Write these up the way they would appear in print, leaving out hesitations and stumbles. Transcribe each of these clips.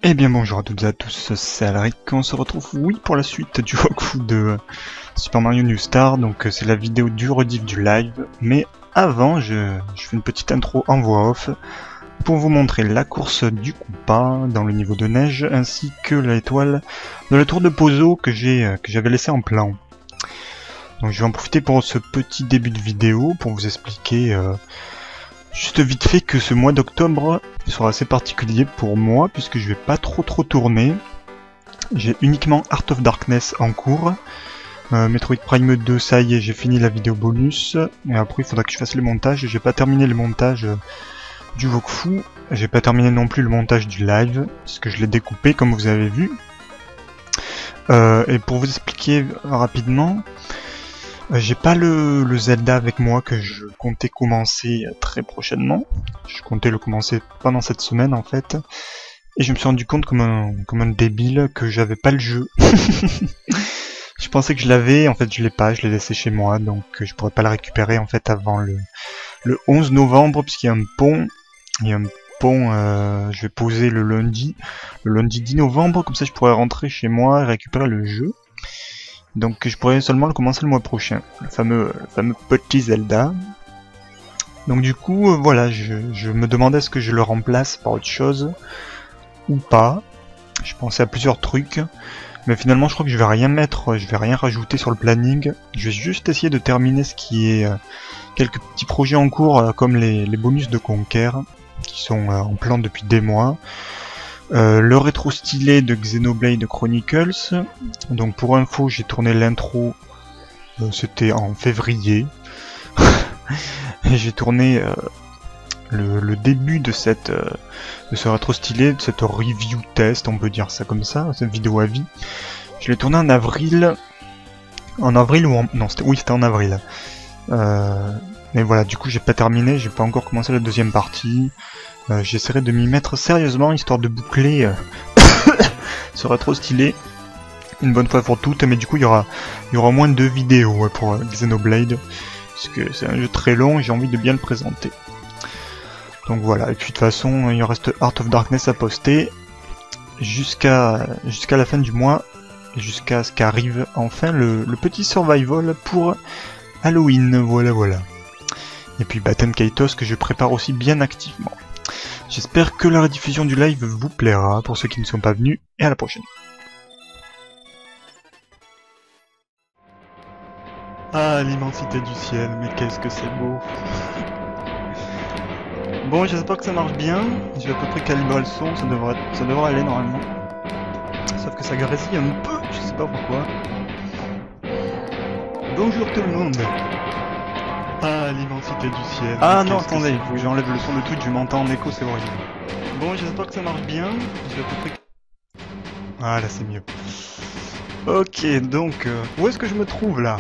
Eh bien bonjour à toutes et à tous, c'est Alaric, on se retrouve oui pour la suite du walkthrough de Super Mario New Star, donc c'est la vidéo du rediff du live, mais avant je fais une petite intro en voix off pour vous montrer la course du Koopa dans le niveau de neige, ainsi que l'étoile de la tour de Pozo que j'avais laissé en plan. Donc je vais en profiter pour ce petit début de vidéo pour vous expliquer juste vite fait que ce mois d'octobre sera assez particulier pour moi puisque je vais pas trop tourner. J'ai uniquement Heart of Darkness en cours. Metroid Prime 2, ça y est, j'ai fini la vidéo bonus. Et après il faudra que je fasse le montage. J'ai pas terminé le montage du walkthrough. J'ai pas terminé non plus le montage du live, parce que je l'ai découpé comme vous avez vu. Et pour vous expliquer rapidement, j'ai pas le Zelda avec moi que je comptais commencer très prochainement. Je comptais le commencer pendant cette semaine en fait. Et je me suis rendu compte comme un débile que j'avais pas le jeu. Je pensais que je l'avais, en fait je l'ai pas, je l'ai laissé chez moi, donc je pourrais pas le récupérer en fait avant le 11 novembre puisqu'il y a un pont. Il y a un pont, je vais poser le lundi 10 novembre, comme ça je pourrais rentrer chez moi et récupérer le jeu. Donc je pourrais seulement le commencer le mois prochain, le fameux petit Zelda. Donc du coup, voilà, je me demandais est-ce que je le remplace par autre chose ou pas. Je pensais à plusieurs trucs, mais finalement je crois que je vais rien mettre, je vais rien rajouter sur le planning. Je vais juste essayer de terminer ce qui est quelques petits projets en cours, comme les bonus de Conquer, qui sont en plan depuis des mois. Le rétro stylé de Xenoblade Chronicles. Donc pour info, j'ai tourné l'intro, c'était en février. Et j'ai tourné le début de ce rétro stylé, de cette review test, on peut dire ça comme ça, cette vidéo à vie. Je l'ai tourné en avril. En avril ou en... Non, c'était en avril. Mais voilà, du coup j'ai pas terminé, j'ai pas encore commencé la deuxième partie. J'essaierai de m'y mettre sérieusement, histoire de boucler ce rétro stylé une bonne fois pour toutes, mais du coup il y aura au moins 2 vidéos pour Xenoblade, puisque c'est un jeu très long et j'ai envie de bien le présenter. Donc voilà, et puis de toute façon il reste Heart of Darkness à poster jusqu'à la fin du mois, jusqu'à ce qu'arrive enfin le petit survival pour Halloween, voilà. Et puis Batten Kaitos que je prépare aussi bien activement. J'espère que la rediffusion du live vous plaira pour ceux qui ne sont pas venus, et à la prochaine. Ah, l'immensité du ciel, mais qu'est-ce que c'est beau. Bon, j'espère que ça marche bien, je vais à peu près calibrer le son, ça devrait aller normalement. Sauf que ça grésille un peu, je sais pas pourquoi. Bonjour tout le monde. Ah, l'immensité du ciel. Ah non, attendez, il faut que j'enlève le son de Twitch, je m'entends en écho, c'est horrible. Bon, j'espère que ça marche bien, je vais à peu près... Ah, là c'est mieux. Ok, donc, où est-ce que je me trouve là?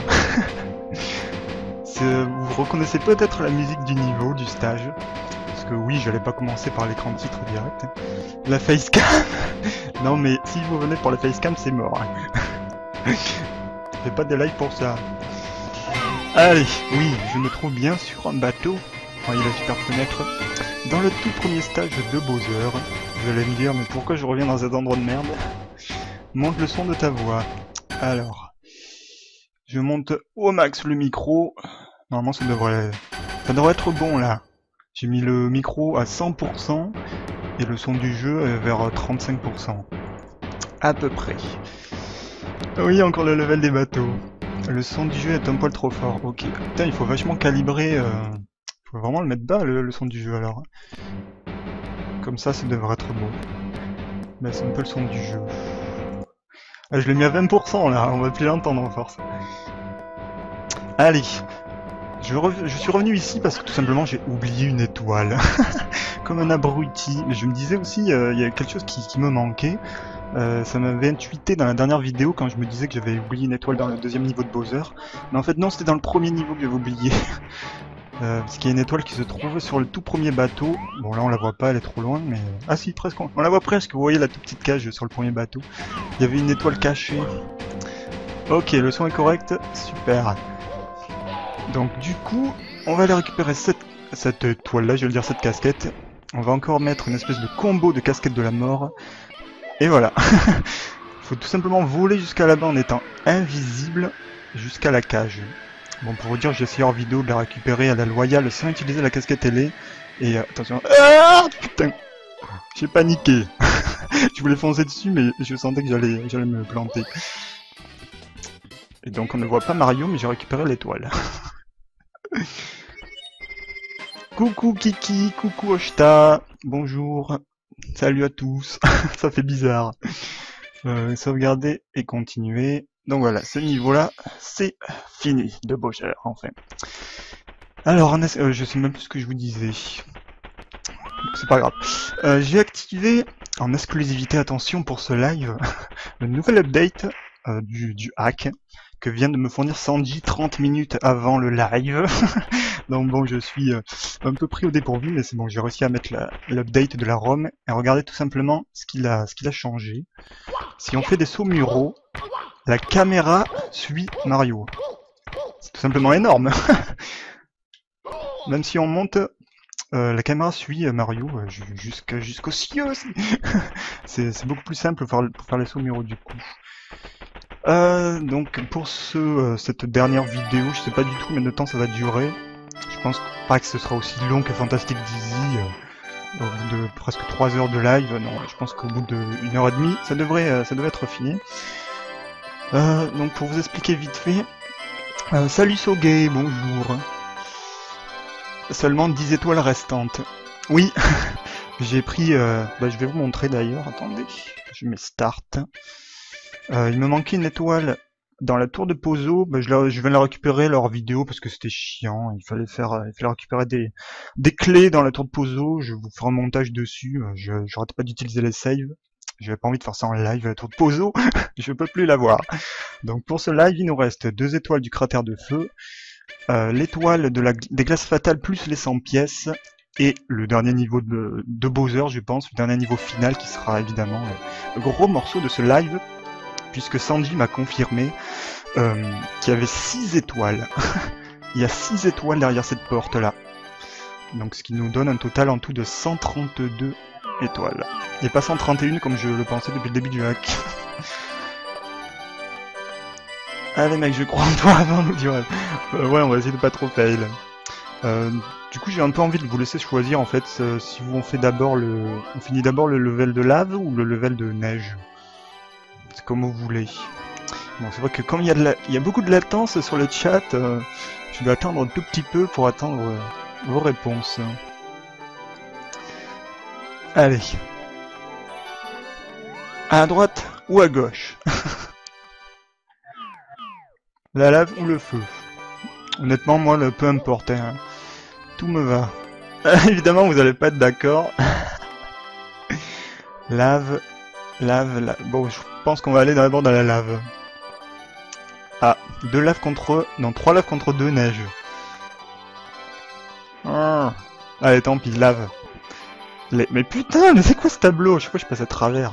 Vous reconnaissez peut-être la musique du niveau, du stage. Parce que oui, j'allais pas commencer par l'écran de titre direct. La facecam. Non mais, si vous venez pour la facecam, c'est mort. Je fais pas de live pour ça. Allez, oui, je me trouve bien sur un bateau. Voyez la super fenêtre. Dans le tout premier stage de Bowser. Vous allez me dire, mais pourquoi je reviens dans cet endroit de merde? Monte le son de ta voix. Alors, je monte au max le micro. Normalement, ça devrait être bon là. J'ai mis le micro à 100% et le son du jeu vers 35%. À peu près. Oui, encore le level des bateaux. Le son du jeu est un poil trop fort. Ok. Putain, il faut vachement calibrer. Faut vraiment le mettre bas, le son du jeu alors. Comme ça devrait être bon. Baisse un peu le son du jeu. Ah, je l'ai mis à 20% là, on va plus l'entendre en force. Allez. Je suis revenu ici parce que tout simplement j'ai oublié une étoile. Comme un abruti. Mais je me disais aussi, il y a quelque chose qui me manquait. Ça m'avait intuité dans la dernière vidéo quand je me disais que j'avais oublié une étoile dans le deuxième niveau de Bowser. Mais en fait non, c'était dans le premier niveau que j'avais oublié. Parce qu'il y a une étoile qui se trouve sur le tout premier bateau. Bon là on la voit pas, elle est trop loin, mais... Ah si, presque, on la voit presque, vous voyez la toute petite cage sur le premier bateau. Il y avait une étoile cachée. Ok, le son est correct, super. Donc du coup, on va aller récupérer cette étoile là, je vais le dire cette casquette. On va encore mettre une espèce de combo de casquette de la mort. Et voilà. Faut tout simplement voler jusqu'à là-bas en étant invisible jusqu'à la cage. Bon, pour vous dire, j'ai essayé hors vidéo de la récupérer à la loyale sans utiliser la casquette télé. Et attention. Ah, putain, j'ai paniqué. Je voulais foncer dessus, mais je sentais que j'allais me planter. Et donc on ne voit pas Mario, mais j'ai récupéré l'étoile. Coucou Kiki, coucou Oshta, bonjour, salut à tous, ça fait bizarre. Sauvegarder et continuer. Donc voilà, ce niveau-là, c'est fini de Bowser, enfin. Alors, je sais même plus ce que je vous disais. C'est pas grave. J'ai activé en exclusivité, attention pour ce live, le nouvel update du hack que vient de me fournir Sanji 30 minutes avant le live. Donc bon, je suis un peu pris au dépourvu, mais c'est bon, j'ai réussi à mettre l'update de la ROM et regardez tout simplement ce qu'il a changé. Si on fait des sauts muraux, la caméra suit Mario. C'est tout simplement énorme. Même si on monte, la caméra suit Mario jusqu'aux cieux. C'est beaucoup plus simple pour faire les sauts muraux du coup. Donc pour cette dernière vidéo, je sais pas du tout combien de temps ça va durer. Je pense pas que ce sera aussi long que Fantastic Dizzy, au bout de presque 3 heures de live. Non, je pense qu'au bout de 1h30, ça devrait être fini. Donc pour vous expliquer vite fait, salut Sogay, bonjour. Seulement 10 étoiles restantes. Oui, j'ai pris, je vais vous montrer d'ailleurs, attendez, je mets start. Il me manquait une étoile dans la tour de Pozo, je viens de la récupérer leur vidéo parce que c'était chiant, il fallait récupérer des clés dans la tour de Pozo, je vous ferai un montage dessus, j'arrête pas d'utiliser les saves, j'avais pas envie de faire ça en live, la tour de Pozo, je peux plus la voir. Donc pour ce live, il nous reste 2 étoiles du cratère de feu, l'étoile des glaces fatales plus les 100 pièces, et le dernier niveau de Bowser, je pense, le dernier niveau final qui sera évidemment le gros morceau de ce live, puisque Sanji m'a confirmé qu'il y avait 6 étoiles. Il y a 6 étoiles derrière cette porte-là. Donc ce qui nous donne un total en tout de 132 étoiles. Et pas 131 comme je le pensais depuis le début du hack. Allez mec, je crois en toi avant nous dire. Ouais, on va essayer de pas trop fail. Du coup, j'ai un peu envie de vous laisser choisir en fait si on finit d'abord le level de lave ou le level de neige. C'est comme vous voulez. Bon, c'est vrai que comme il y a beaucoup de latence sur le chat, je vais attendre un tout petit peu pour attendre vos réponses. Allez. À droite ou à gauche? La lave ou le feu? Honnêtement, moi, peu importe. Hein. Tout me va. Évidemment, vous allez pas être d'accord. Lave. Bon, je pense qu'on va aller d'abord dans la lave. Ah, 3 laves contre 2 neige. Ah. Allez, tant pis, lave. Mais putain, mais c'est quoi ce tableau? Je sais pas, je passe à travers.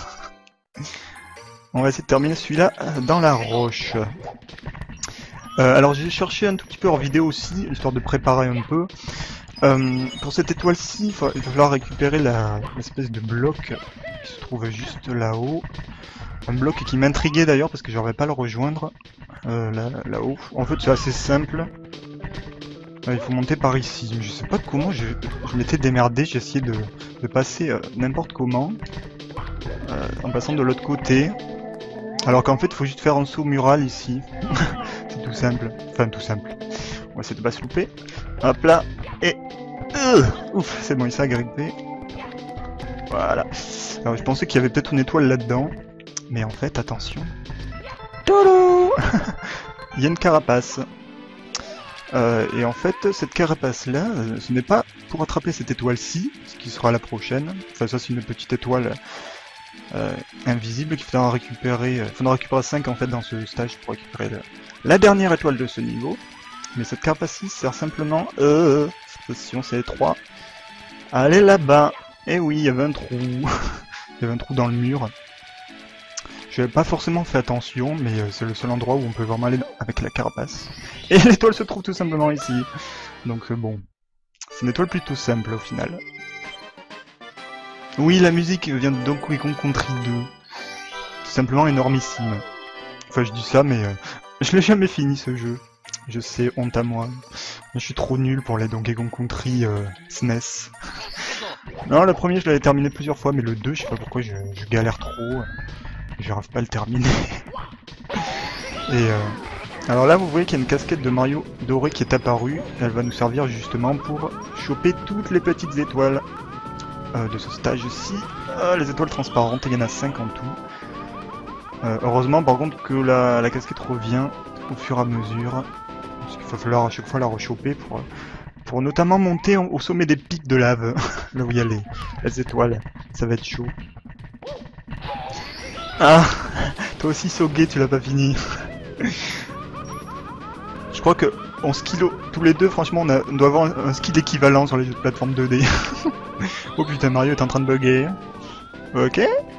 On va essayer de terminer celui-là dans la roche. Alors j'ai cherché un tout petit peu hors vidéo aussi, histoire de préparer un peu. Pour cette étoile-ci, il va falloir récupérer l'espèce de bloc qui se trouve juste là-haut. Un bloc qui m'intriguait d'ailleurs parce que j'aurais pas à le rejoindre là-haut. En fait c'est assez simple. Il faut monter par ici. Mais je sais pas comment je m'étais démerdé, j'ai essayé de passer n'importe comment. En passant de l'autre côté. Alors qu'en fait il faut juste faire un saut mural ici. C'est tout simple. Enfin tout simple. On va essayer de pas se louper. Hop là. Et... ouf, c'est bon, il s'est agrippé. Voilà. Alors je pensais qu'il y avait peut-être une étoile là-dedans. Mais en fait, attention. Tolo. Il y a une carapace. Et en fait, cette carapace-là, ce n'est pas pour attraper cette étoile-ci, ce qui sera la prochaine. Enfin, ça c'est une petite étoile invisible qu'il faudra récupérer. Il faudra récupérer 5 en fait dans ce stage pour récupérer la dernière étoile de ce niveau. Mais cette carapace-ci sert simplement... Position, c'est 3. Allez là-bas. Eh oui, il y avait un trou. Il y avait un trou dans le mur. J'avais pas forcément fait attention, mais c'est le seul endroit où on peut vraiment aller avec la carapace. Et l'étoile se trouve tout simplement ici. Donc bon, c'est une étoile plutôt simple au final. Oui, la musique vient de Donkey Kong Country 2. C'est simplement énormissime. Enfin, je dis ça, mais je l'ai jamais fini ce jeu. Je sais, honte à moi. Je suis trop nul pour les Donkey Kong Country SNES. Non, le premier, je l'avais terminé plusieurs fois, mais le 2, je sais pas pourquoi, je galère trop. J'arrive pas à le terminer. Et alors là, vous voyez qu'il y a une casquette de Mario dorée qui est apparue. Elle va nous servir justement pour choper toutes les petites étoiles de ce stage-ci. Les étoiles transparentes, il y en a 5 en tout. Heureusement, par contre, que la casquette revient au fur et à mesure. Parce qu'il va falloir à chaque fois la rechoper pour notamment monter au sommet des pics de lave. Là où il y a les étoiles. Ça va être chaud. Ah, toi aussi Sogé, tu l'as pas fini. Je crois que on skill tous les deux, franchement, on doit avoir un skill équivalent sur les jeux de plateforme 2D. Oh putain, Mario est en train de bugger. Ok.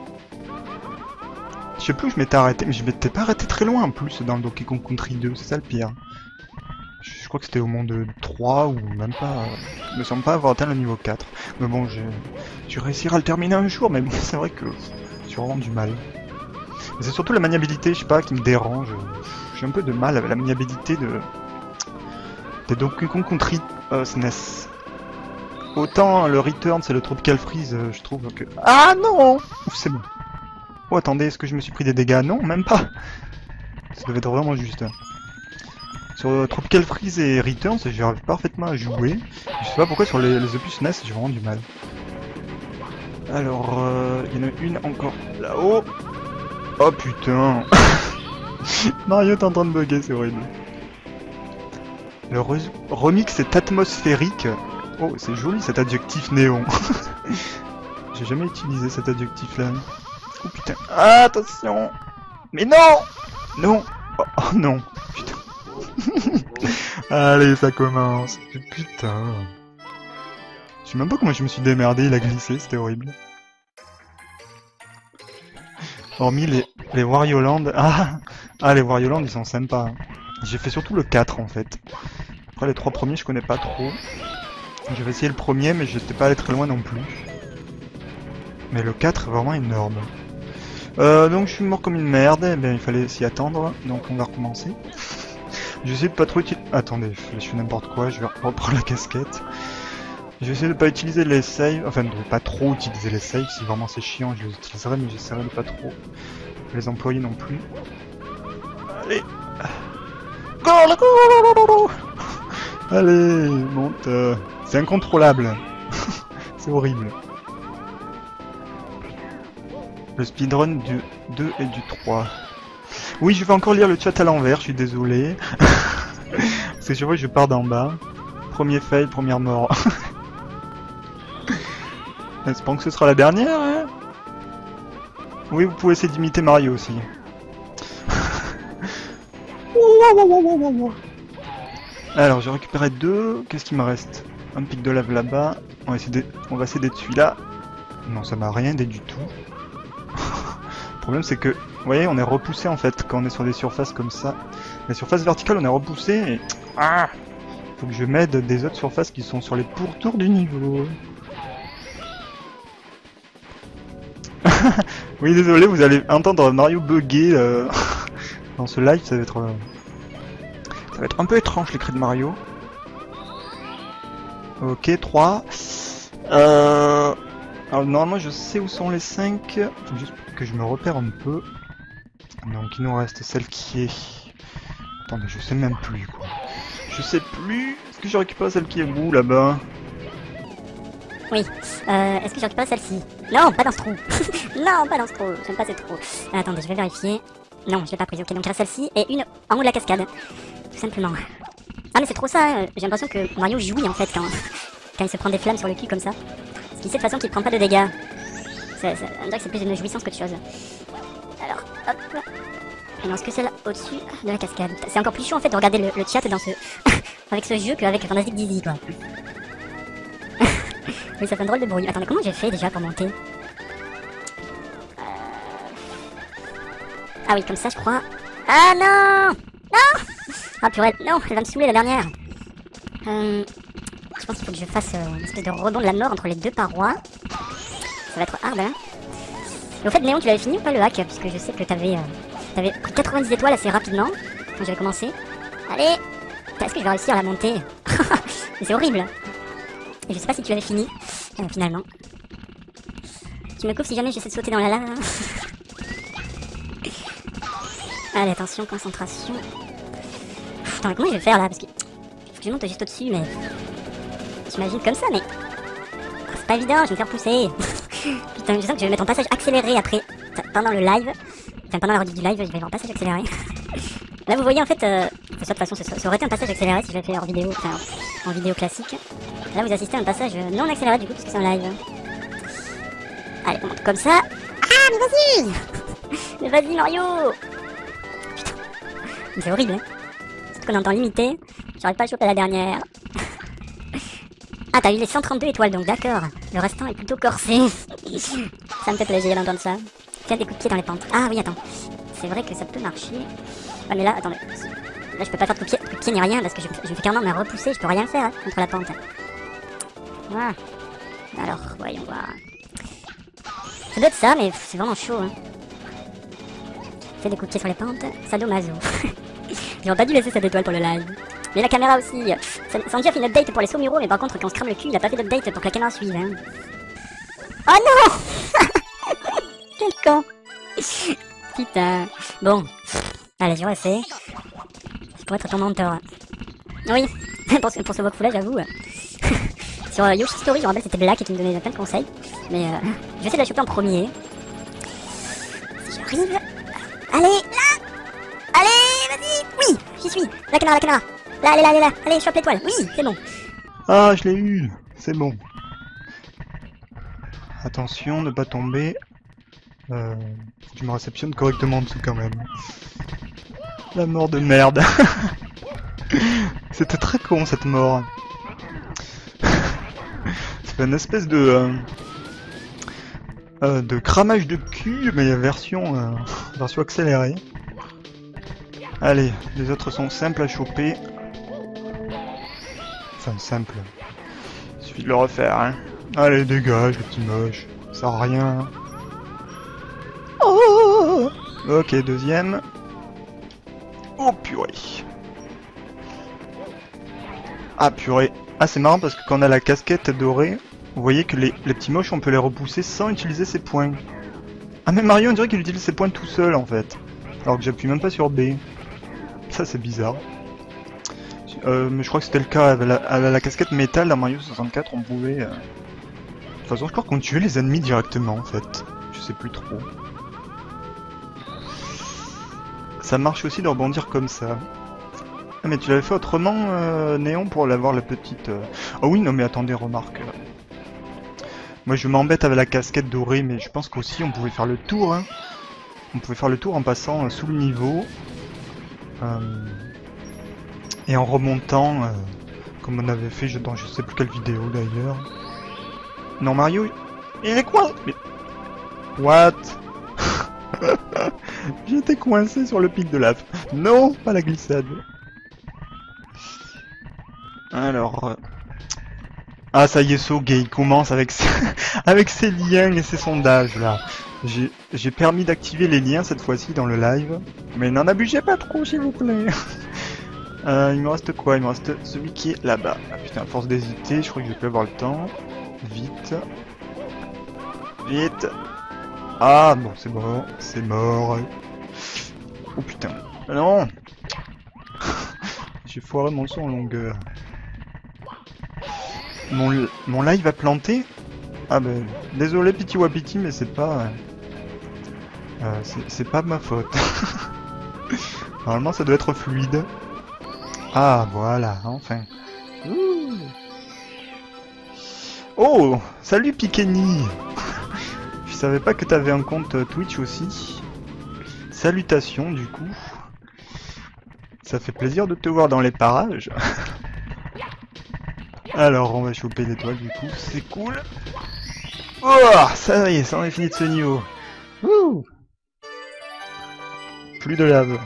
Je sais plus où je m'étais arrêté, mais je m'étais pas arrêté très loin en plus dans le Donkey Kong Country 2, c'est ça le pire. Je crois que c'était au monde 3 ou même pas. Il me semble pas avoir atteint le niveau 4. Mais bon, je réussirai à le terminer un jour, mais bon, c'est vrai que j'ai vraiment du mal. C'est surtout la maniabilité, je sais pas, qui me dérange. J'ai un peu de mal avec la maniabilité de Donkey Kong Country SNES. Autant le Return, c'est le Tropical Freeze, je trouve que... Ah non! C'est bon. Oh attendez, est-ce que je me suis pris des dégâts? Non, même pas. Ça devait être vraiment juste. Sur Tropical Freeze et Return, j'arrive parfaitement à jouer. Je sais pas pourquoi sur les opus NES, j'ai vraiment du mal. Alors, il y en a une encore là-haut. Oh putain. Mario est en train de bugger, c'est horrible. Le remix est atmosphérique. Oh, c'est joli cet adjectif néon. J'ai jamais utilisé cet adjectif là. Oh putain. Ah, attention. Mais non. Non. Oh non. Putain. Allez, ça commence. Putain. Je sais même pas comment je me suis démerdé, il a glissé, c'était horrible. Hormis les Wario Land. Ah, les Wario Land, ils sont sympas. J'ai fait surtout le 4 en fait. Après les 3 premiers, je connais pas trop. J'avais essayé le premier, mais j'étais pas allé très loin non plus. Mais le 4 est vraiment énorme. Donc je suis mort comme une merde, et bien il fallait s'y attendre, donc on va recommencer. J'essaie de pas trop utiliser... Attendez, je fais n'importe quoi, je vais reprendre la casquette. Je vais essayer de pas utiliser les saves, enfin de pas trop utiliser les saves, si vraiment c'est chiant je les utiliserai, mais j'essaierai de pas trop les employer non plus. Allez. Go. Allez, monte. C'est incontrôlable. C'est horrible. Le speedrun du 2 et du 3. Oui, je vais encore lire le chat à l'envers, je suis désolé. Parce que je vois, je pars d'en bas. Premier fail, première mort. J'espère que ce sera la dernière, hein. Oui, vous pouvez essayer d'imiter Mario aussi. Alors, j'ai récupéré 2. Qu'est-ce qu'il me reste? Un pic de lave là-bas. On va essayer d'être celui-là. Non, ça m'a rien aidé du tout. Le problème, c'est que, vous voyez, on est repoussé en fait quand on est sur des surfaces comme ça. Les surfaces verticales, on est repoussé et... Ah, faut que je m'aide des autres surfaces qui sont sur les pourtours du niveau. Oui, désolé, vous allez entendre Mario bugger dans ce live, ça va être un peu étrange les cris de Mario. Ok, 3. Alors normalement je sais où sont les 5, faut juste que je me repère un peu. Donc il nous reste celle qui est... Attendez, je sais même plus quoi. Je sais plus. Est-ce que je récupère celle qui est où là-bas? Oui. Est-ce que je récupère celle-ci? Non, pas dans ce trou. Non, pas dans ce trou. J'aime pas ce trou. Attendez, je vais vérifier. Non, je l'ai pas prise. Ok, donc il reste celle-ci et une en haut de la cascade. Tout simplement. Ah mais c'est trop ça. J'ai l'impression que Mario jouit en fait quand il se prend des flammes sur le cul comme ça. Parce qu'il sait de toute façon qu'il prend pas de dégâts. On dirait que c'est plus une jouissance qu'autre chose. Alors, hop. Il ne reste que celle au-dessus de la cascade. C'est encore plus chaud en fait de regarder le chat dans ce... avec ce jeu qu'avec Fantastic Dizzy quoi. Oui, ça fait un drôle de bruit. Attendez, comment j'ai fait déjà pour monter? Ah oui, comme ça je crois. Ah non! Non! Ah purée, non, elle va me saouler la dernière. Je pense qu'il faut que je fasse une espèce de rebond de la mort entre les deux parois. va être hard, hein. Et au fait, Néon, tu l'avais fini ou pas le hack? Puisque je sais que t'avais pris 90 étoiles assez rapidement quand j'avais commencé. Allez! Est-ce que je vais réussir à la monter? C'est horrible. Et je sais pas si tu avais fini, finalement. Tu me coupes si jamais j'essaie de sauter dans la lave. Allez, attention, concentration. Putain, comment je vais faire là? Parce que faut que je monte juste au-dessus, mais... J'imagine comme ça, mais... C'est pas évident, je vais me faire pousser. Putain, je sens que je vais mettre en passage accéléré après, pendant le live. Enfin, pendant la rediff du live, je vais avoir un passage accéléré. Là, vous voyez, en fait, ça, de toute façon, ça aurait été un passage accéléré si je l'avais fait en vidéo, enfin, en vidéo classique. Là, vous assistez à un passage non accéléré, du coup, parce que c'est en live. Allez, on monte comme ça. Ah, mais vas-y! Mais vas-y, Mario! Putain, c'est horrible, hein. Surtout qu'on est en temps limité. J'arrive pas à choper la dernière. Ah, t'as eu les 132 étoiles, donc d'accord. Le restant est plutôt corsé. Ça me fait plaisir d'entendre ça. Tiens, des coups de pied dans les pentes. Ah oui, attends. C'est vrai que ça peut marcher. Ouais, mais là, attendez. Là, je peux pas faire de coup de pied ni rien parce que je me fais carrément me repousser. Je peux rien faire hein, contre la pente. Voilà. Alors, voyons voir. Ça doit être ça, mais c'est vraiment chaud. Hein. Fais des coups de pied sur les pentes. Sadomaso. J'aurais pas dû laisser cette étoile pour le live. Mais la caméra aussi. Sanji a fait une update pour les Saumuro, mais par contre, quand on se crame le cul, il a pas fait d'update pour que la caméra suive. Hein. Oh non! Quel con! Putain. Bon. Allez, j'aurais fait. Je pourrais être ton mentor. Oui. pour ce walkthrough là, j'avoue. Sur Yoshi Story, je me rappelle, c'était Black qui me donnait plein de conseils. Mais je vais essayer de la choper en premier. Si j'arrive. Allez, là! Allez, vas-y! Oui, j'y suis! La caméra, la caméra! Là, elle est là, elle est là! Allez, chope l'étoile! Oui, c'est bon! Ah, je l'ai eu! C'est bon. Attention, ne pas tomber. Faut que je me réceptionne correctement dessus quand même. La mort de merde! C'était très con cette mort. C'est une espèce de cramage de cul, mais version accélérée. Allez, les autres sont simples à choper. Enfin, simple. Il suffit de le refaire, hein. Allez, dégage, le petit moche. Ça sert à rien. Oh, ok, deuxième. Oh, purée. Ah, purée. Ah, c'est marrant parce que quand on a la casquette dorée, vous voyez que les petits moches, on peut les repousser sans utiliser ses points. Ah, mais Mario, on dirait qu'il utilise ses points tout seul, en fait. Alors que j'appuie même pas sur B. Ça, c'est bizarre. Mais je crois que c'était le cas avec la casquette métal dans Mario 64, on pouvait... De toute façon, je crois qu'on tuait les ennemis directement, en fait. Je sais plus trop. Ça marche aussi de rebondir comme ça. Ah, mais tu l'avais fait autrement, Néon, pour l'avoir la petite... Oh oui, non mais attendez, remarque. Moi, je m'embête avec la casquette dorée, mais je pense qu'aussi, on pouvait faire le tour, hein. On pouvait faire le tour en passant sous le niveau. Et en remontant, comme on avait fait dans je sais plus quelle vidéo d'ailleurs. Non, Mario, il est quoi? Mais... What? J'étais coincé sur le pic de lave. Non, pas la glissade. Alors... Ah, ça y est, Sogei, il commence avec avec ses liens et ses sondages, là. J'ai permis d'activer les liens cette fois-ci dans le live. Mais n'en abusez pas trop, s'il vous plaît. Il me reste quoi? Il me reste celui qui est là-bas. Ah putain, à force d'hésiter, je crois que je vais plus avoir le temps. Vite. Vite. Ah bon, c'est bon, c'est mort. Oh putain. Non. J'ai foiré mon son en longueur. Mon live a planté? Ah ben, désolé Pity Wapiti, mais c'est pas... c'est pas ma faute. Normalement ça doit être fluide. Ah voilà, enfin. Ouh. Oh, salut Pikeni. Je savais pas que t'avais un compte Twitch aussi. Salutations du coup. Ça fait plaisir de te voir dans les parages. Alors on va choper l'étoile du coup, c'est cool. Oh, ça y est, ça en est fini de ce niveau. Ouh. Plus de lave.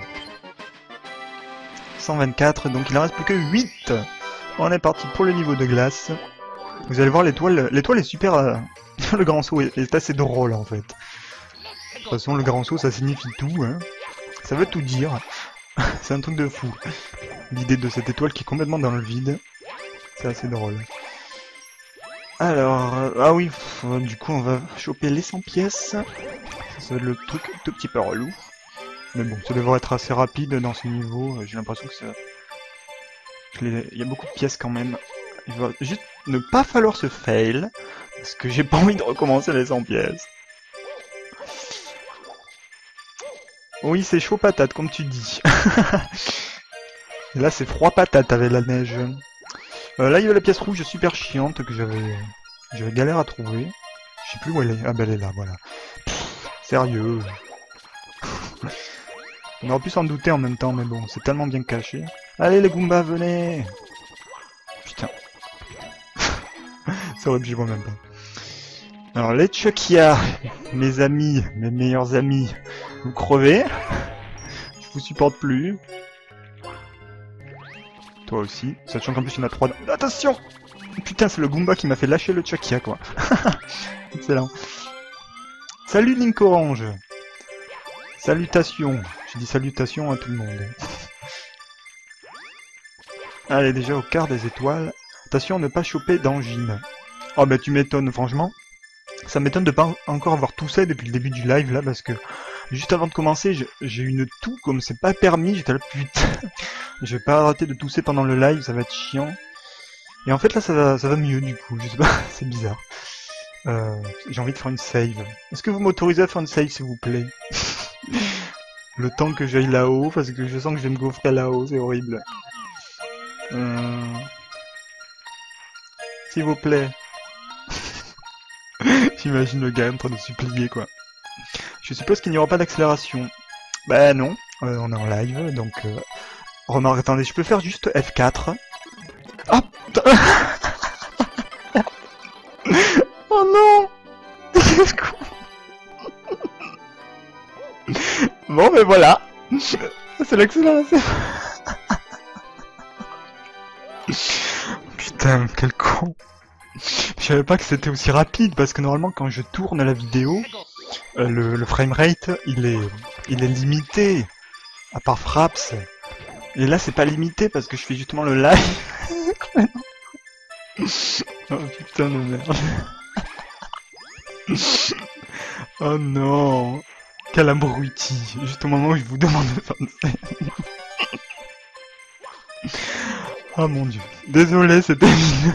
124, donc il en reste plus que 8. On est parti pour le niveau de glace. Vous allez voir l'étoile est super Le grand saut est assez drôle en fait. De toute façon, le grand saut ça signifie tout, hein. Ça veut tout dire. C'est un truc de fou. L'idée de cette étoile qui est complètement dans le vide. C'est assez drôle. Alors, ah oui, du coup on va choper les 100 pièces. Ça va être le truc un tout petit peu relou. Mais bon, ça devrait être assez rapide dans ce niveau. J'ai l'impression que ça... Il y a beaucoup de pièces quand même. Il va juste ne pas falloir se fail. Parce que j'ai pas envie de recommencer les 100 pièces. Oui, c'est chaud patate, comme tu dis. Et là, c'est froid patate avec la neige. Là, il y a la pièce rouge super chiante que j'avais galère à trouver. Je sais plus où elle est. Ah, bah elle est là, voilà. Pff, sérieux. On aurait pu s'en douter en même temps, mais bon, c'est tellement bien caché. Allez, les Goombas, venez. Putain. C'est horrible, j'y vois même pas. Alors, les Chuckia, mes amis, mes meilleurs amis, vous crevez. Je vous supporte plus. Toi aussi. Sachant qu'en plus, il y en a 3. Attention! Putain, c'est le Goomba qui m'a fait lâcher le Chuckia, quoi. Excellent. Salut, Link Orange. Salutations. J'ai dit salutations à tout le monde. Allez, déjà au quart des étoiles. Attention, ne pas choper d'angine. Oh, bah, tu m'étonnes, franchement. Ça m'étonne de pas encore avoir toussé depuis le début du live là parce que juste avant de commencer j'ai une toux comme c'est pas permis, j'étais là putain, je vais pas arrêter de tousser pendant le live, ça va être chiant. Et en fait là ça va mieux du coup, je sais pas, c'est bizarre. J'ai envie de faire une save. Est-ce que vous m'autorisez à faire une save s'il vous plaît? Le temps que j'aille là-haut parce que je sens que je vais me gaufrer là-haut, c'est horrible. S'il vous plaît. J'imagine le gars en train de supplier quoi. Je suppose qu'il n'y aura pas d'accélération. Bah non, on est en live donc... Remarque, attendez, je peux faire juste F4. Ah putain. Oh non. Bon mais voilà. C'est l'accélération. Putain, quel con. Je savais pas que c'était aussi rapide parce que normalement quand je tourne la vidéo, le framerate il est limité à part Fraps. Et là c'est pas limité parce que je fais justement le live. Oh putain de merde. Oh non. Quel abruti. Juste au moment où je vous demande de faire une scène. Oh mon dieu. Désolé, c'était mine.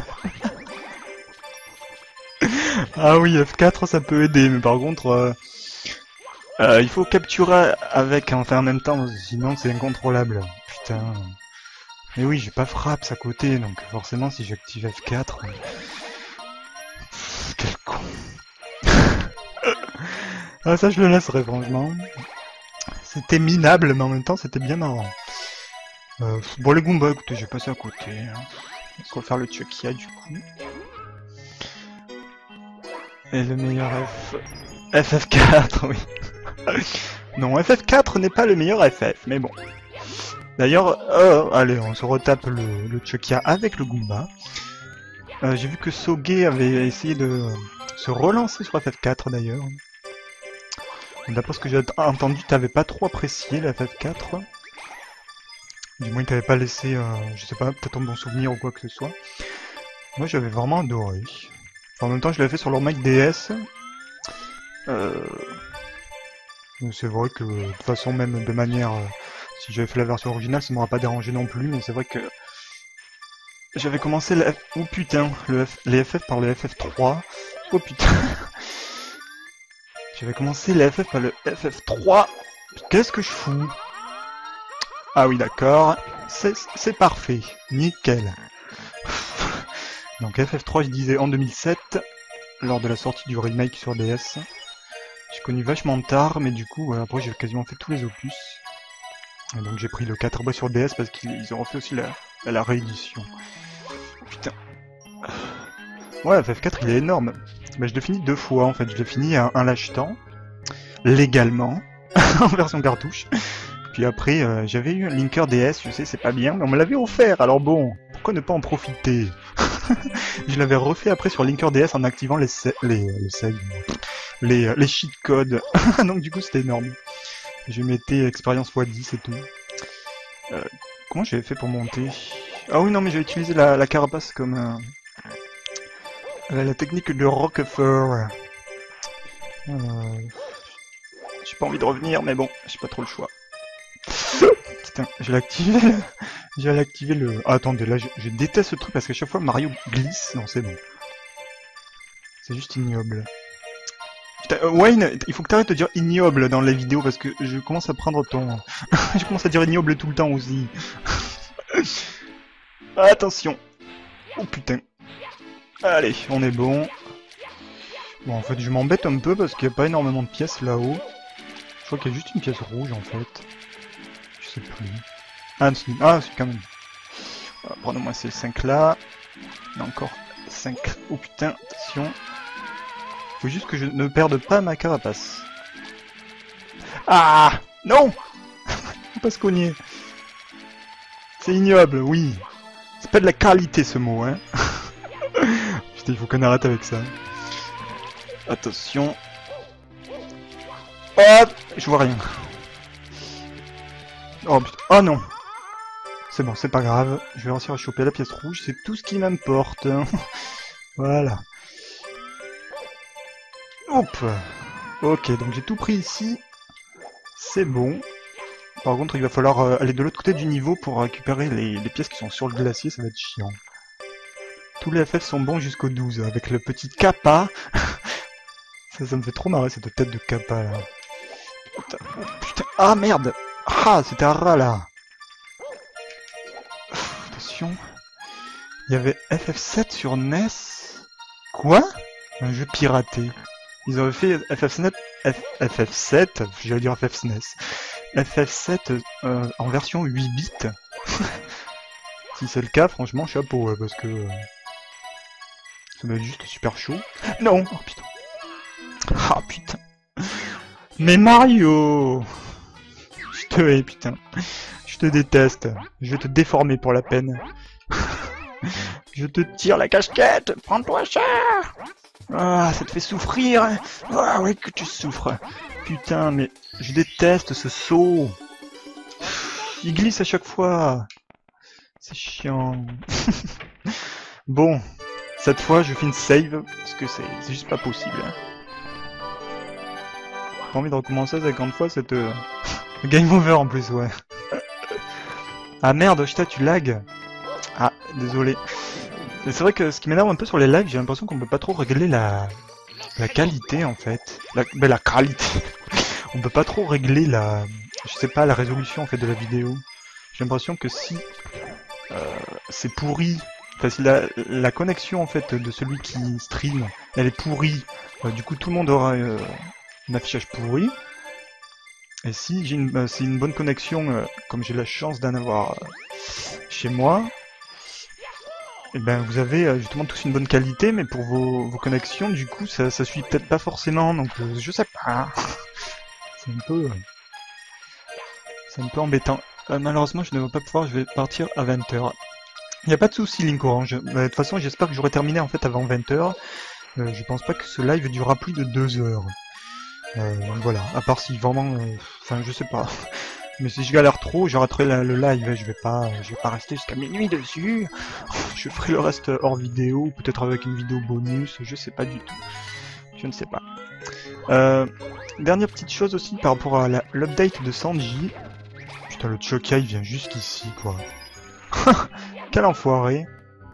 Ah oui, F4 ça peut aider, mais par contre, il faut capturer avec, enfin en même temps, sinon c'est incontrôlable. Putain. Mais oui, j'ai pas Fraps à côté, donc forcément si j'active F4... Quel con. Ah ça je le laisserai franchement. C'était minable, mais en même temps c'était bien marrant. Bon les Goombas, écoutez, j'ai passé à côté. Hein. On va se refaire le Chuckia du coup. Et le meilleur FF4, oui. Non, FF4 n'est pas le meilleur FF, mais bon. D'ailleurs, allez, on se retape le Chuckia avec le Goomba. J'ai vu que Soge avait essayé de se relancer sur FF4 d'ailleurs. D'après ce que j'ai entendu, t'avais pas trop apprécié la FF4. Du moins, t'avais pas laissé, je sais pas, peut-être un bon souvenir ou quoi que ce soit. Moi, j'avais vraiment adoré. Enfin, en même temps, je l'avais fait sur leur Mac DS. C'est vrai que, de toute façon, même de manière... si j'avais fait la version originale, ça m'aurait pas dérangé non plus, mais c'est vrai que... J'avais commencé la... Oh putain, les FF par le FF3. Oh putain. J'avais commencé les FF par le FF3. Qu'est-ce que je fous? Ah oui, d'accord. C'est parfait. Nickel. Donc FF3, je disais en 2007, lors de la sortie du remake sur DS. J'ai connu vachement tard, mais du coup, après j'ai quasiment fait tous les opus. Et donc j'ai pris le 4 sur DS parce qu'ils ont refait aussi la réédition. Putain. Ouais, FF4 il est énorme. Mais je l'ai fini 2 fois en fait. Je l'ai fini à un lâche-temps, légalement, en version cartouche. Puis après, j'avais eu un linker DS, je sais, c'est pas bien, mais on me l'avait offert, alors bon, pourquoi ne pas en profiter? Je l'avais refait après sur Linker.ds en activant les saves, les cheat codes. Donc du coup c'était énorme. Je mettais expérience x10 et tout. Comment j'avais fait pour monter? Ah oui non mais j'ai utilisé la carapace comme la technique de Rockefeller. J'ai pas envie de revenir mais bon, j'ai pas trop le choix. Putain, j'ai activé le... Ah, attendez, là, je déteste ce truc parce qu'à chaque fois Mario glisse. Non, c'est bon. C'est juste ignoble. Putain, Wayne, il faut que t'arrêtes de dire ignoble dans les vidéos parce que je commence à prendre ton... je commence à dire ignoble tout le temps aussi. Attention. Oh putain. Allez, on est bon. Bon, en fait, je m'embête un peu parce qu'il n'y a pas énormément de pièces là-haut. Je crois qu'il y a juste une pièce rouge en fait. Je sais plus. Ah, c'est quand même. Voilà, prenons-moi ces 5 là. Il y en a encore 5. Oh putain, attention. Faut juste que je ne perde pas ma carapace. Ah non. Faut pas se cogner. C'est ignoble, oui. C'est pas de la qualité ce mot, hein. Putain, il faut qu'on arrête avec ça. Attention. Hop, je vois rien. Oh putain, oh non. C'est bon, c'est pas grave. Je vais réussir à choper la pièce rouge, c'est tout ce qui m'importe. Voilà. Hop. Ok, donc j'ai tout pris ici. C'est bon. Par contre, il va falloir aller de l'autre côté du niveau pour récupérer les pièces qui sont sur le glacier, ça va être chiant. Tous les FF sont bons jusqu'au 12, avec le petit Kappa. ça me fait trop marrer cette tête de Kappa là. Putain, oh, putain. Ah merde. Ah, c'était un rat là. Attention. Il y avait FF7 sur NES. Quoi? Un jeu piraté. Ils avaient fait FF7, j'allais dire FF-SNES. FF7 en version 8 bits. Si c'est le cas, franchement, chapeau, ouais, parce que ça doit être juste super chaud. Non! Oh putain. Ah putain. Mais Mario! Je te hais, putain. Je te déteste. Je vais te déformer pour la peine. Je te tire la casquette. Prends-toi cher. Ah, ça te fait souffrir. Ah oui que tu souffres. Putain, mais je déteste ce saut. Il glisse à chaque fois. C'est chiant. Bon, cette fois je fais une save parce que c'est juste pas possible. Pas envie de recommencer 50 fois cette game over en plus, ouais. Ah merde, Shita, tu lag. Ah, désolé. Mais c'est vrai que ce qui m'énerve un peu sur les lives, j'ai l'impression qu'on peut pas trop régler la qualité en fait. La qualité. On peut pas trop régler je sais pas, la résolution en fait de la vidéo. J'ai l'impression que si c'est pourri, enfin si la connexion en fait de celui qui stream, elle est pourrie, du coup tout le monde aura un affichage pourri. Et si j'ai c'est une bonne connexion, comme j'ai la chance d'en avoir chez moi, et ben vous avez justement tous une bonne qualité, mais pour vos connexions, du coup ça suit peut-être pas forcément, donc je sais pas. C'est un peu embêtant. Malheureusement je ne vais pas pouvoir, je vais partir à 20h. Il n'y a pas de souci Link Orange. De toute façon j'espère que j'aurai terminé en fait avant 20h. Je pense pas que ce live durera plus de 2 heures. Donc voilà, à part si vraiment... Enfin je sais pas. Mais si je galère trop, j'arrêterai le live. Je vais pas rester jusqu'à minuit dessus. Je ferai le reste hors vidéo, peut-être avec une vidéo bonus, je sais pas du tout. Je ne sais pas. Dernière petite chose aussi par rapport à l'update de Sanji. Putain, le Chokai vient jusqu'ici, quoi. Quel enfoiré.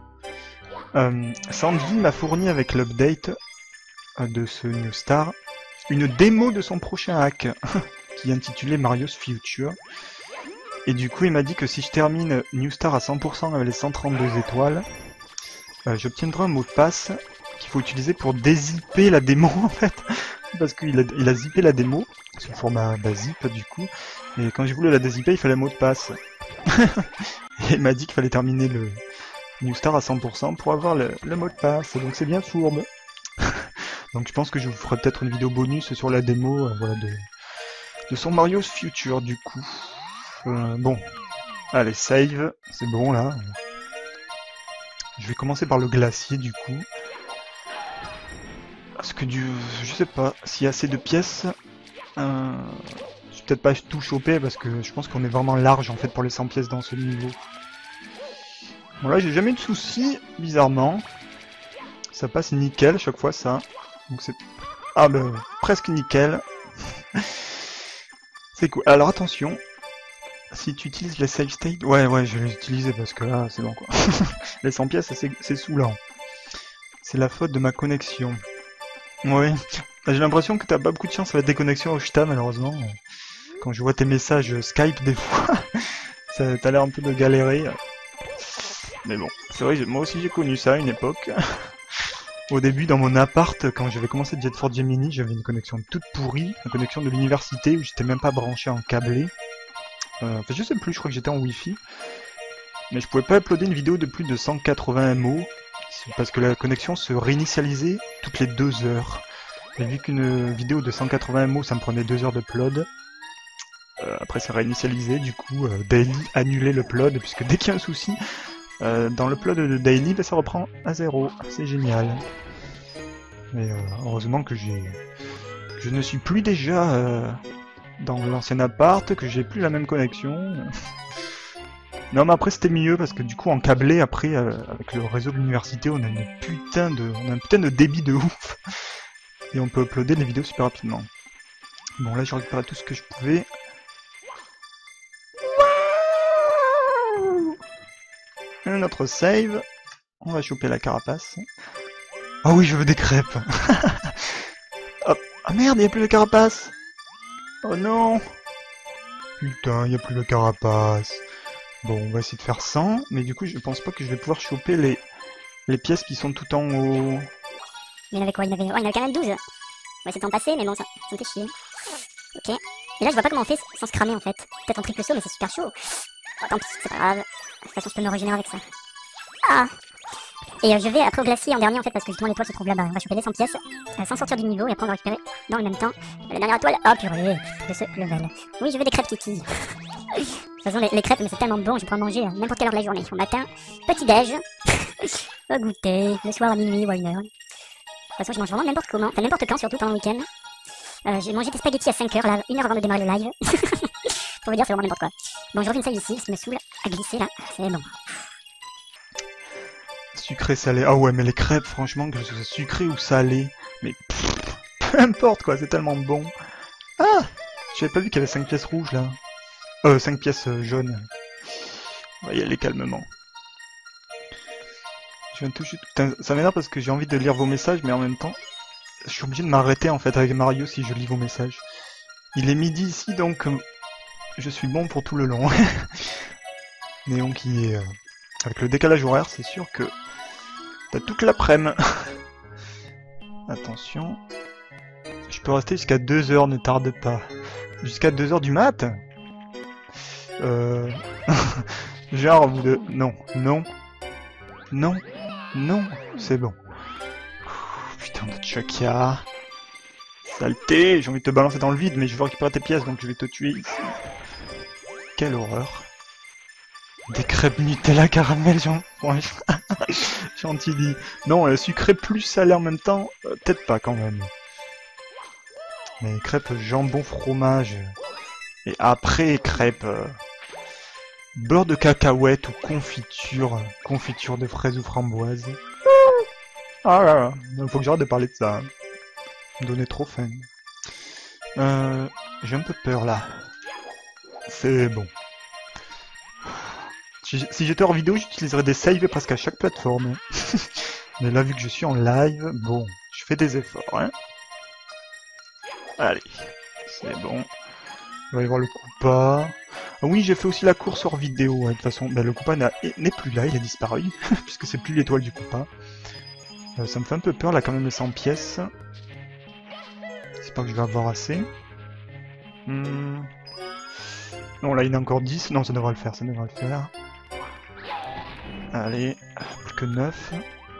Sanji m'a fourni avec l'update de ce New Star une démo de son prochain hack qui est intitulé Mario's Future. Et du coup, il m'a dit que si je termine New Star à 100% avec les 132 étoiles, j'obtiendrai un mot de passe qu'il faut utiliser pour dézipper la démo en fait. Parce qu'il a zippé la démo, sous format zip du coup, et quand j'ai voulu la dézipper, il fallait un mot de passe. Et il m'a dit qu'il fallait terminer le New Star à 100% pour avoir le mot de passe, donc c'est bien fourbe. Donc je pense que je vous ferai peut-être une vidéo bonus sur la démo voilà, de son Mario's Future du coup. Bon, allez, save, c'est bon là. Je vais commencer par le glacier du coup. Parce que je sais pas s'il y a assez de pièces. Je vais peut-être pas tout choper parce que je pense qu'on est vraiment large en fait pour les 100 pièces dans ce niveau. Bon là j'ai jamais eu de soucis, bizarrement. Ça passe nickel chaque fois ça. Donc c'est... Ah ben presque nickel. C'est cool. Alors attention. Si tu utilises les save state... Ouais je vais les utiliser parce que là c'est bon quoi. Les 100 pièces c'est saoulant. C'est la faute de ma connexion. Ouais. J'ai l'impression que t'as pas beaucoup de chance avec la déconnexion au Shta malheureusement. Quand je vois tes messages Skype des fois, t'as l'air un peu de galérer. Mais bon, c'est vrai, moi aussi j'ai connu ça à une époque. Au début, dans mon appart, quand j'avais commencé Jet Force Gemini, j'avais une connexion toute pourrie, une connexion de l'université où j'étais même pas branché en câblé. Enfin, je sais plus, je crois que j'étais en Wi-Fi. Mais je pouvais pas uploader une vidéo de plus de 180 MO, parce que la connexion se réinitialisait toutes les 2 heures. Et vu qu'une vidéo de 180 MO, ça me prenait 2 heures d'upload, après ça réinitialisé, du coup, Daily annulait l'upload, puisque dès qu'il y a un souci, dans l'upload de Daily, ben, ça reprend à 0. C'est génial. Mais heureusement que je ne suis plus déjà dans l'ancien appart, que j'ai plus la même connexion. Non mais après c'était mieux parce que du coup en câblé après avec le réseau de l'université on a un putain de débit de ouf. Et on peut uploader les vidéos super rapidement. Bon là j'ai récupéré tout ce que je pouvais. Notre save. On va choper la carapace. Ah oui je veux des crêpes. Hop. Ah merde il n'y a plus la carapace. Oh non. Putain il n'y a plus la carapace. Bon, on va essayer de faire 100, mais du coup, je pense pas que je vais pouvoir choper les pièces qui sont tout en haut. Il y en avait quoi? Il y en avait quand même 12. On va essayer de s'en passer, mais bon, ça me fait chier. Ok. Et là, je vois pas comment on fait sans se cramer, en fait. Peut-être en triple saut, mais c'est super chaud. Oh, tant pis, c'est pas grave. De toute façon, je peux me régénérer avec ça. Ah! Et je vais après au glacier en dernier, en fait, parce que justement, l'étoile se trouve là-bas. On va choper les 100 pièces, sans sortir du niveau, et après, on va récupérer dans le même temps la dernière étoile. Oh, purée, de ce level. Oui, je veux des crêpes Kiki. De toute façon, les crêpes, mais c'est tellement bon, je peux en manger à n'importe quelle heure de la journée. Au matin, petit-déj, au goûter, le soir à minuit ou à 1h. De toute façon, je mange vraiment n'importe comment, enfin n'importe quand, surtout pendant le week-end. J'ai mangé des spaghettis à 5h, là, 1h avant de démarrer le live. Pour vous dire, c'est vraiment n'importe quoi. Bon, je refais une salle ici, ça me saoule à glisser là, c'est bon. Sucré, salé. Ah ouais, mais les crêpes, franchement, que ce soit sucré ou salé, mais peu importe quoi, c'est tellement bon. Ah! J'avais pas vu qu'il y avait 5 pièces rouges là. 5 pièces jaunes. On va y aller calmement. Je viens de toucher... Putain, ça m'énerve parce que j'ai envie de lire vos messages, mais en même temps, je suis obligé de m'arrêter en fait avec Mario si je lis vos messages. Il est midi ici, donc je suis bon pour tout le long. Néon qui est... avec le décalage horaire, c'est sûr que t'as toute l'après-midi. Attention. Je peux rester jusqu'à 2 heures, ne tarde pas. Jusqu'à 2 heures du mat'. Genre vous deux... Non, non, non, non, c'est bon. Putain de Chuckia. Saleté, j'ai envie de te balancer dans le vide, mais je veux récupérer tes pièces, donc je vais te tuer ici. Quelle horreur. Des crêpes Nutella caramel, gentil dit. Non, sucré plus salé en même temps, peut-être pas quand même. Mais crêpes jambon fromage. Et après crêpes... beurre de cacahuète ou confiture. Confiture de fraises ou framboises. Ah là là, faut que j'arrête de parler de ça. Hein. Me donner trop faim. J'ai un peu peur là. C'est bon. Si j'étais hors vidéo, j'utiliserais des saves presque à chaque plateforme. Mais là, vu que je suis en live, bon, je fais des efforts. Hein. Allez, c'est bon. On va y voir le Koopa. Ah oui, j'ai fait aussi la course hors vidéo. Hein. De toute façon, bah, le Koopa n'est plus là, il a disparu. Puisque c'est plus l'étoile du Koopa. Ça me fait un peu peur, là, quand même, les 100 pièces. J'espère que je vais avoir assez. Non, là, il y en a encore 10. Non, ça devrait le faire, ça devrait le faire. Allez, plus que 9.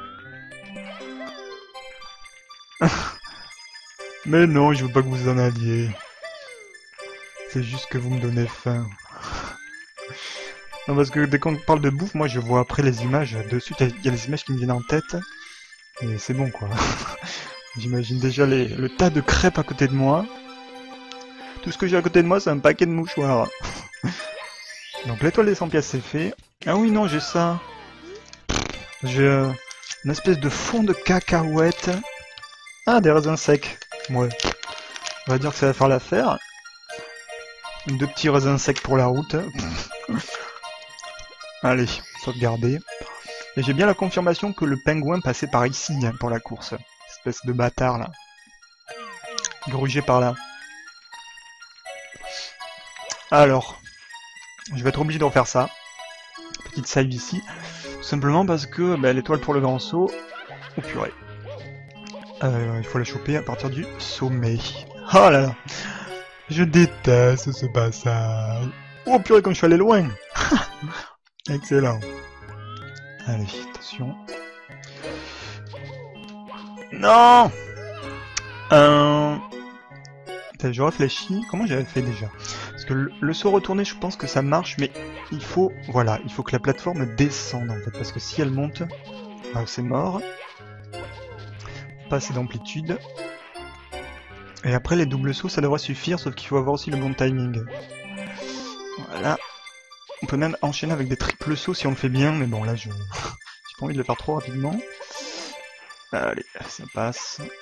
Mais non, je veux pas que vous en alliez. C'est juste que vous me donnez faim. Non, parce que dès qu'on parle de bouffe, moi je vois après les images, de suite il y a les images qui me viennent en tête, et c'est bon quoi. J'imagine déjà le tas de crêpes à côté de moi. Tout ce que j'ai à côté de moi c'est un paquet de mouchoirs. Donc l'étoile des 100 pièces c'est fait. Ah oui non j'ai ça. J'ai une espèce de fond de cacahuètes. Ah des raisins secs. Ouais. On va dire que ça va faire l'affaire. 2 petits raisins secs pour la route. Allez, sauvegarder. Et j'ai bien la confirmation que le pingouin passait par ici hein, pour la course. Espèce de bâtard là. Grugé par là. Alors, je vais être obligé de refaire ça. Petite save ici. Simplement parce que bah, l'étoile pour le grand saut. Oh purée. Il faut la choper à partir du sommet. Oh là là. Je déteste ce passage. Oh purée, comme je suis allé loin. Excellent. Allez, attention. Non. Je réfléchis. Comment j'avais fait déjà? Parce que le saut retourné, je pense que ça marche, mais il faut... Voilà, il faut que la plateforme descende en fait. Parce que si elle monte, c'est mort. Pas assez d'amplitude. Et après les doubles sauts ça devrait suffire, sauf qu'il faut avoir aussi le bon timing. Voilà. On peut même enchaîner avec des triples sauts si on le fait bien, mais bon là j'ai pas envie de le faire trop rapidement. Allez, ça passe. Je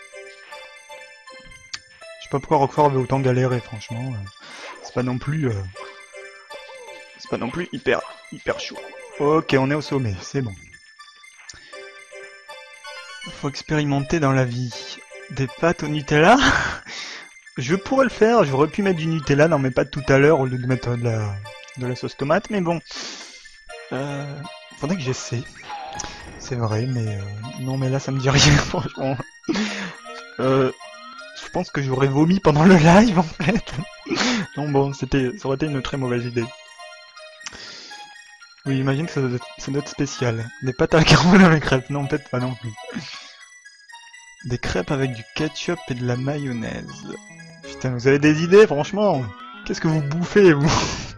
sais pas pourquoi Roquefort avait autant galéré franchement. C'est pas non plus... C'est pas non plus hyper chaud. Ok, on est au sommet, c'est bon. Faut expérimenter dans la vie. Des pâtes au Nutella. Je pourrais le faire, j'aurais pu mettre du Nutella dans mes pâtes tout à l'heure au lieu de mettre de la sauce tomate, mais bon. Faudrait que j'essaie. C'est vrai, mais non, mais là ça me dit rien, franchement. Je pense que j'aurais vomi pendant le live en fait. Non, bon, ça aurait été une très mauvaise idée. Oui, imagine que ça doit être spécial. Des pâtes à la caramel avec crêpes, non, peut-être pas non plus. Des crêpes avec du ketchup et de la mayonnaise. Putain, vous avez des idées, franchement? Qu'est-ce que vous bouffez, vous?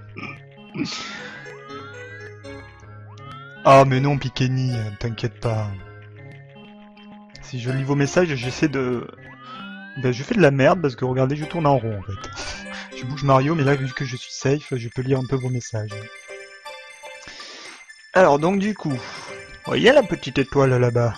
Ah, mais non, Pikeni, t'inquiète pas. Si je lis vos messages, j'essaie de... Ben, je fais de la merde, parce que regardez, je tourne en rond, en fait. Je bouge Mario, mais là, vu que je suis safe, je peux lire un peu vos messages. Alors, donc, du coup... Voyez la petite étoile, là-bas?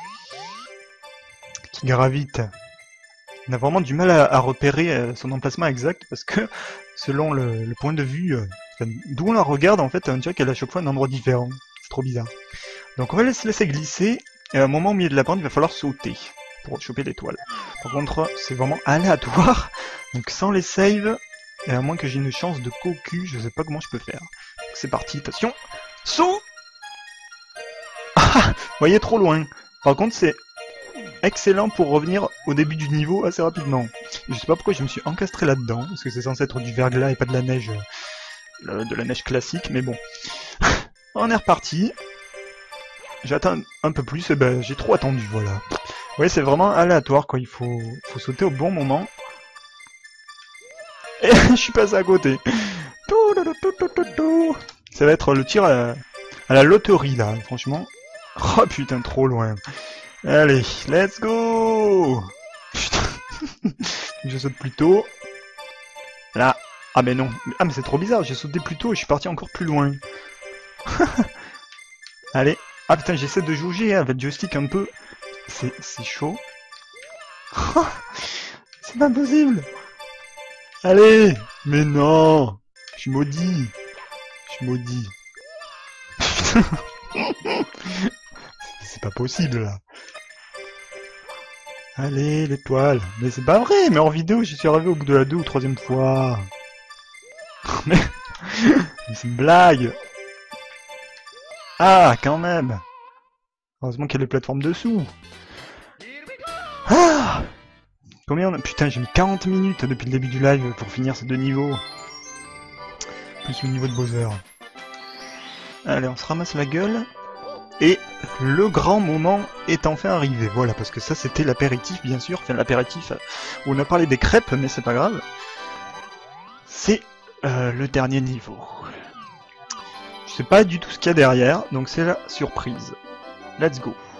Qui gravite. On a vraiment du mal à repérer son emplacement exact parce que selon le point de vue d'où on la regarde en fait on dirait qu'elle a à chaque fois un endroit différent. C'est trop bizarre. Donc on va se laisser glisser et à un moment au milieu de la pente il va falloir sauter pour choper l'étoile. Par contre c'est vraiment aléatoire donc sans les saves et à moins que j'ai une chance de cocu je sais pas comment je peux faire. C'est parti, attention. Saut. Ah, vous voyez trop loin. Par contre c'est excellent pour revenir au début du niveau assez rapidement. Je sais pas pourquoi je me suis encastré là-dedans, parce que c'est censé être du verglas et pas de la neige classique, mais bon. On est reparti. J'attends un peu plus, et ben j'ai trop attendu, voilà. Ouais, c'est vraiment aléatoire, quoi, il faut sauter au bon moment. Et je suis passé à côté. Ça va être le tir à la loterie, là, franchement. Oh putain, trop loin. Allez, let's go! Putain. Je saute plus tôt. Là. Ah mais non. Ah mais c'est trop bizarre, j'ai sauté plus tôt et je suis parti encore plus loin. Allez. Ah putain, j'essaie de jauger avec le joystick un peu. C'est chaud. C'est pas possible. Allez. Mais non. Je suis maudit. Je suis maudit. C'est pas possible là. Allez, l'étoile. Mais c'est pas vrai, mais en vidéo, j'y suis arrivé au bout de la 2 ou 3e fois. mais c'est une blague. Ah, quand même. Heureusement qu'il y a les plateformes dessous. Ah, combien on a... Putain, j'ai mis 40 minutes depuis le début du live pour finir ces 2 niveaux. Plus le niveau de Bowser. Allez, on se ramasse la gueule. Et le grand moment est enfin arrivé. Voilà, parce que ça c'était l'apéritif bien sûr. Enfin l'apéritif où on a parlé des crêpes, mais c'est pas grave. C'est le dernier niveau. Je sais pas du tout ce qu'il y a derrière, donc c'est la surprise. Let's go.